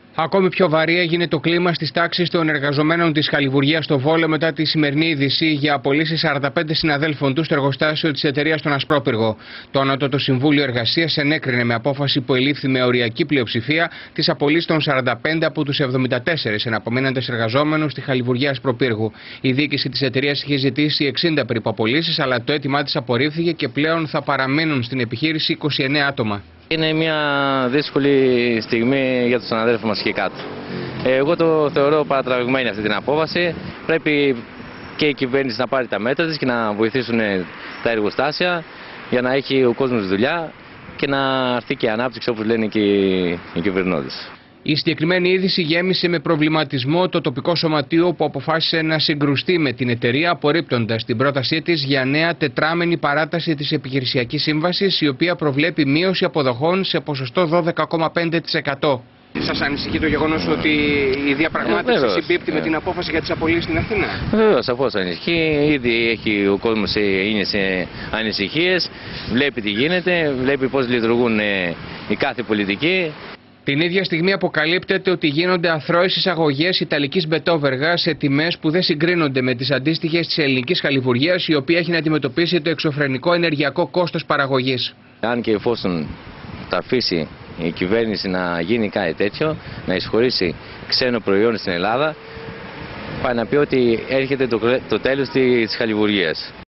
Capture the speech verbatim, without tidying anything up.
Ακόμη πιο βαρύ έγινε το κλίμα στις τάξεις των εργαζομένων της χαλιβουργίας στο Βόλο μετά τη σημερινή είδηση για απολύσεις σαράντα πέντε συναδέλφων του στο εργοστάσιο της εταιρείας στον Ασπρόπυργο. Το Ανώτατο Συμβούλιο Εργασίας ενέκρινε με απόφαση που ελήφθη με οριακή πλειοψηφία τις απολύσεις των σαράντα πέντε από τους εβδομήντα τέσσερις εναπομείναντες εργαζόμενους στη χαλιβουργία Ασπροπύργου. Η διοίκηση της εταιρείας είχε ζητήσει εξήντα περίπου απολύσεις, αλλά το αίτημά της απορρίφθηκε και πλέον θα παραμείνουν στην επιχείρηση είκοσι εννέα άτομα. Είναι μια δύσκολη στιγμή για τους συναδέλφους μας και κάτω. Εγώ το θεωρώ παρατραβηγμένη αυτή την απόφαση. Πρέπει και η κυβέρνηση να πάρει τα μέτρα της και να βοηθήσουν τα εργοστάσια για να έχει ο κόσμος δουλειά και να έρθει και ανάπτυξη, όπως λένε και οι κυβερνώντες. Η συγκεκριμένη είδηση γέμισε με προβληματισμό το τοπικό σωματείο που αποφάσισε να συγκρουστεί με την εταιρεία, απορρίπτοντας την πρότασή της για νέα τετράμενη παράταση της επιχειρησιακής σύμβασης, η οποία προβλέπει μείωση αποδοχών σε ποσοστό δώδεκα κόμμα πέντε τοις εκατό. Σας ανησυχεί το γεγονός ότι η διαπραγμάτευση ε, συμπίπτει ε. με την απόφαση για τις απολύσεις στην Αθήνα? Βεβαίως, σαφώς ανησυχεί. Ήδη έχει ο κόσμος είναι σε ανησυχίες, βλέπει τι γίνεται, βλέπει πώς λειτουργούν οι κάθε πολιτικοί. Την ίδια στιγμή αποκαλύπτεται ότι γίνονται αθρώες εισαγωγές ιταλικής μπετόβεργα σε τιμές που δεν συγκρίνονται με τις αντίστοιχες της ελληνικής χαλιβουργίας, η οποία έχει να αντιμετωπίσει το εξωφρενικό ενεργειακό κόστος παραγωγής. Αν και εφόσον τα αφήσει η κυβέρνηση να γίνει κάτι τέτοιο, να εισχωρήσει ξένο προϊόν στην Ελλάδα, πάει να πει ότι έρχεται το, το τέλος της χαλιβουργίας.